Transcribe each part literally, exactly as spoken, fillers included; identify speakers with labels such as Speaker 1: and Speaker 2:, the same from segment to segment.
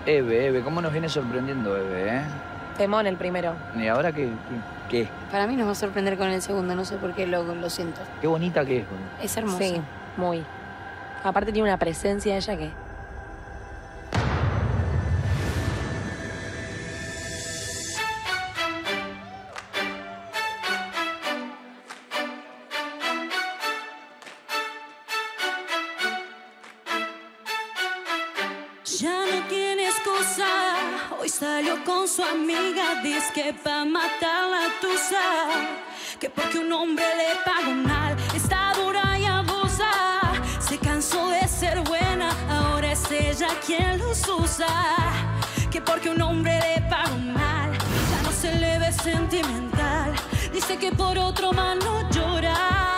Speaker 1: Eve, Eve, ¿cómo nos viene sorprendiendo Eve, eh?
Speaker 2: Temón el primero.
Speaker 1: ¿Y ahora qué? ¿Qué?
Speaker 3: Para mí nos va a sorprender con el segundo, no sé por qué lo, lo siento.
Speaker 1: Qué bonita que es, boludo.
Speaker 3: Es hermosa.
Speaker 2: Sí, muy. Aparte tiene una presencia ella que...
Speaker 4: Ya no tiene excusa, hoy salió con su amiga, dice que pa' matar la tusa, que porque un hombre le pagó mal, está dura y abusa, se cansó de ser buena, ahora es ella quien los usa, que porque un hombre le pagó mal, ya no se le ve sentimental, dice que por otro más no llora,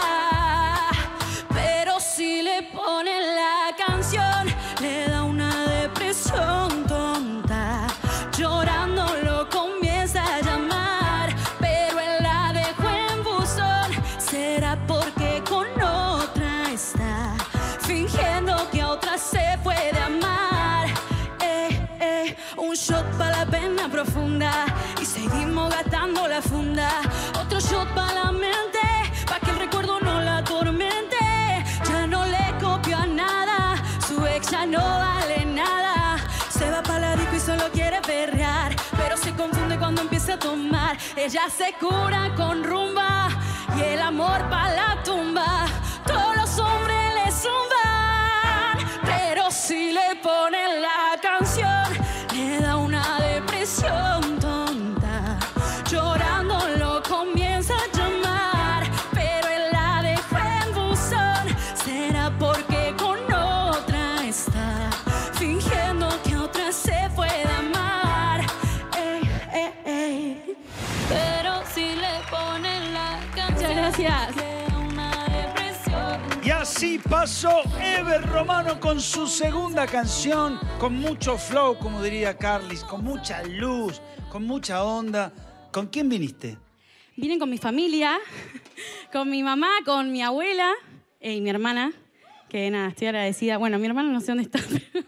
Speaker 4: pero si le ponen la canción, le da una depresión tonta, llorando lo comienza a llamar, pero él la dejó en buzón, será porque con otra está, fingiendo que a otra se puede amar, eh, eh, un shot para la pena profunda, y seguimos gastando la funda, otro shot para la mente, pa' que el recuerdo no la atormente, ya no le copió a nada, su ex ya no vale nada, se va para la disco y solo quiere perrear, pero se confunde cuando empieza a tomar, ella se cura con rumba, y el amor pa' la tumba, todos los hombres le zumban, pero si le ponen la canción, le da una depresión tonta, llorando lo comienza a llamar, pero él la dejó en buzón, será porque con otra está, fingiendo que otra se puede amar, ey, ey, ey. Pero si le ponen la canción,
Speaker 3: Muchas gracias.
Speaker 4: le da una depresión.
Speaker 5: Y así pasó Eve Romano con su segunda canción, con mucho flow, como diría Carlis, con mucha luz, con mucha onda. ¿Con quién viniste?
Speaker 4: Vienen con mi familia, con mi mamá, con mi abuela eh, y mi hermana, que nada, estoy agradecida. Bueno, mi hermana no sé dónde está, pero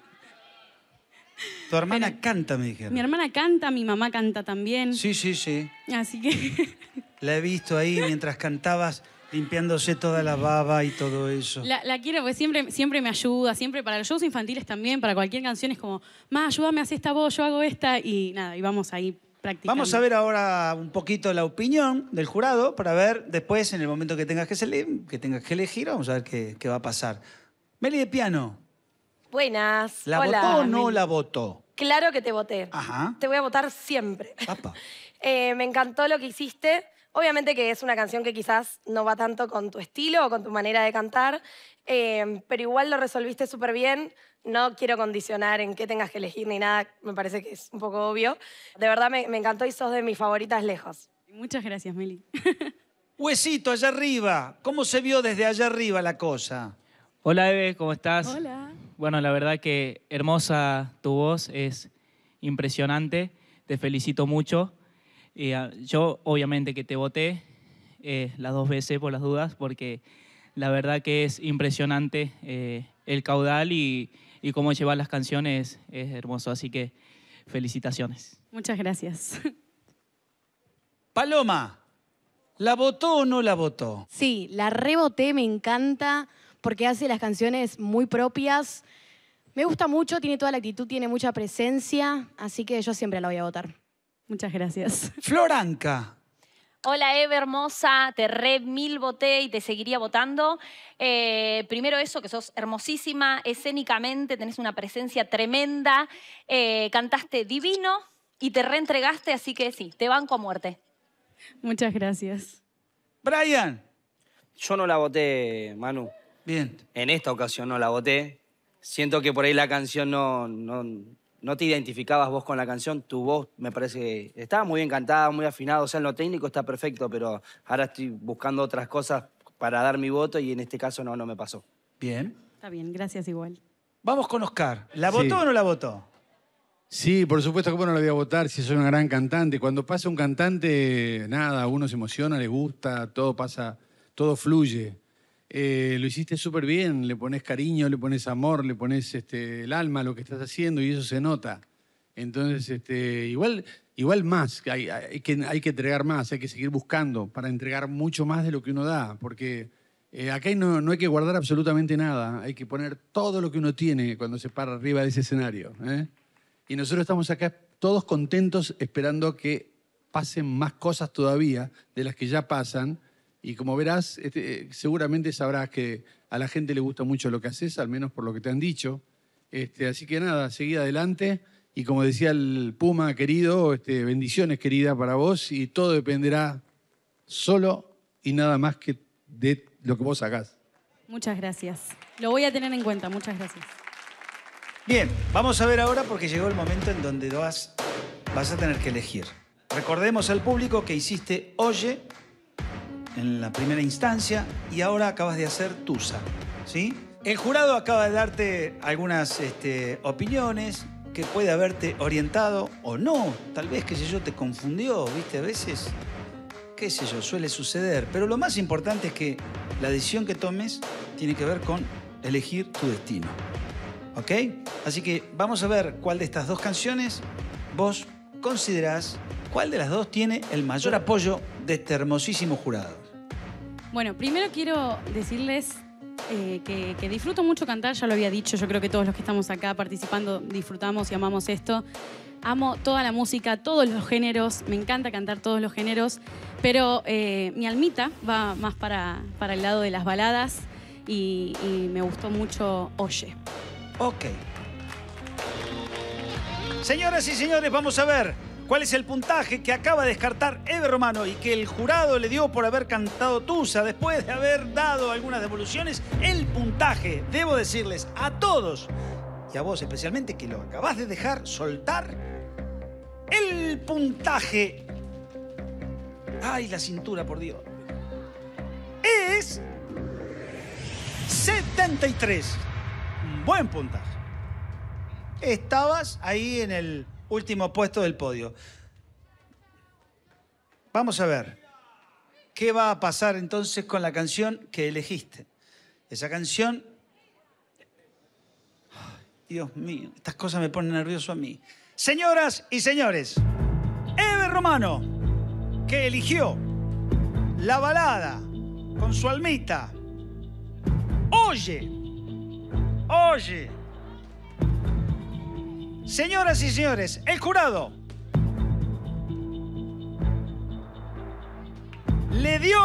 Speaker 5: Tu hermana canta, me dijeron.
Speaker 4: mi hermana canta, mi mamá canta también.
Speaker 5: Sí, sí, sí.
Speaker 4: Así que
Speaker 5: La he visto ahí mientras cantabas, limpiándose toda la baba y todo eso.
Speaker 4: la, la quiero porque siempre, siempre me ayuda, siempre para los shows infantiles también, para cualquier canción es como, ma, ayúdame a hacer esta voz, yo hago esta, y nada, y vamos ahí practicando.
Speaker 5: Vamos a ver ahora un poquito la opinión del jurado para ver después, en el momento que tengas que, salir, que, tengas que elegir, vamos a ver qué, qué va a pasar. Meli de Piano,
Speaker 2: Buenas.
Speaker 5: ¿la
Speaker 2: Hola.
Speaker 5: votó o no la votó?
Speaker 2: Claro que te voté.
Speaker 5: Ajá.
Speaker 2: Te voy a votar siempre.
Speaker 5: Apa.
Speaker 2: Eh, me encantó lo que hiciste. Obviamente que es una canción que quizás no va tanto con tu estilo o con tu manera de cantar, eh, pero igual lo resolviste súper bien. No quiero condicionar en qué tengas que elegir ni nada, me parece que es un poco obvio. De verdad me, me encantó y sos de mis favoritas lejos.
Speaker 4: Muchas gracias, Meli.
Speaker 5: Huesito, allá arriba. ¿Cómo se vio desde allá arriba la cosa?
Speaker 6: Hola Eve, ¿cómo estás?
Speaker 4: Hola.
Speaker 6: Bueno, la verdad que hermosa tu voz, es impresionante, te felicito mucho. Eh, yo obviamente que te voté eh, las dos veces por las dudas, porque la verdad que es impresionante eh, el caudal y, y cómo llevar las canciones es hermoso, así que felicitaciones.
Speaker 4: Muchas gracias.
Speaker 5: Paloma, ¿la votó o no la votó?
Speaker 3: Sí, la reboté, me encanta porque hace las canciones muy propias. Me gusta mucho, tiene toda la actitud, tiene mucha presencia, así que yo siempre la voy a votar.
Speaker 4: Muchas gracias.
Speaker 5: Floranca.
Speaker 7: Hola Eve, hermosa, te re mil voté y te seguiría votando. Eh, primero eso, que sos hermosísima, escénicamente tenés una presencia tremenda, eh, cantaste divino y te reentregaste, así que sí, te banco a muerte.
Speaker 4: Muchas gracias.
Speaker 5: Brian.
Speaker 8: Yo no la voté, Manu.
Speaker 5: Bien.
Speaker 8: En esta ocasión no la voté. Siento que por ahí la canción no, no, no te identificabas vos con la canción. Tu voz me parece que estaba muy bien cantada, muy afinada. O sea, en lo técnico está perfecto, pero ahora estoy buscando otras cosas para dar mi voto y en este caso no, no me pasó.
Speaker 5: Bien.
Speaker 4: Está bien, gracias igual.
Speaker 5: Vamos con Oscar. ¿La
Speaker 9: Sí.
Speaker 5: votó o no la votó?
Speaker 9: Sí, por supuesto que no la voy a votar si soy una gran cantante. Cuando pasa un cantante, nada, uno se emociona, le gusta, todo pasa, todo fluye. Eh, lo hiciste súper bien, le pones cariño, le pones amor, le pones este, el alma a lo que estás haciendo y eso se nota. Entonces, este, igual, igual más, hay, hay, que, hay que entregar más, hay que seguir buscando para entregar mucho más de lo que uno da, porque eh, acá no, no hay que guardar absolutamente nada, hay que poner todo lo que uno tiene cuando se para arriba de ese escenario. ¿eh? Y nosotros estamos acá todos contentos esperando que pasen más cosas todavía de las que ya pasan. Y como verás, este, seguramente sabrás que a la gente le gusta mucho lo que haces, al menos por lo que te han dicho. Este, así que nada, seguí adelante. Y como decía el Puma, querido, este, bendiciones, querida, para vos. Y todo dependerá solo y nada más que de lo que vos hagas.
Speaker 10: Muchas gracias. Lo voy a tener en cuenta. Muchas gracias.
Speaker 5: Bien, vamos a ver ahora porque llegó el momento en donde vas, vas a tener que elegir. Recordemos al público que hiciste Oye en la primera instancia y ahora acabas de hacer Tusa, ¿sí? El jurado acaba de darte algunas este, opiniones que puede haberte orientado o no. Tal vez, qué sé yo, te confundió, ¿viste? A veces, qué sé yo, suele suceder. Pero lo más importante es que la decisión que tomes tiene que ver con elegir tu destino, ¿ok? Así que vamos a ver cuál de estas dos canciones vos considerás, cuál de las dos tiene el mayor apoyo de este hermosísimo jurado.
Speaker 10: Bueno, primero quiero decirles eh, que, que disfruto mucho cantar, ya lo había dicho, yo creo que todos los que estamos acá participando disfrutamos y amamos esto. Amo toda la música, todos los géneros, me encanta cantar todos los géneros, pero eh, mi almita va más para, para el lado de las baladas y, y me gustó mucho Oye.
Speaker 5: Ok. Señoras y señores, vamos a ver cuál es el puntaje que acaba de descartar Eve Romano y que el jurado le dio por haber cantado Tusa después de haber dado algunas devoluciones. El puntaje, debo decirles a todos, y a vos especialmente, que lo acabás de dejar soltar, el puntaje... ¡Ay, la cintura, por Dios! Es... setenta y tres. Buen puntaje. Estabas ahí en el último puesto del podio. Vamos a ver qué va a pasar entonces con la canción que elegiste. Esa canción... Ay, Dios mío, estas cosas me ponen nervioso a mí. Señoras y señores, Eve Romano, que eligió la balada con su almita, Oye, Oye. Señoras y señores, el jurado le dio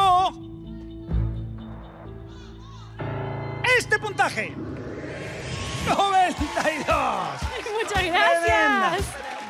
Speaker 5: este puntaje. noventa y dos.
Speaker 10: Muchas gracias.
Speaker 5: Tremenda.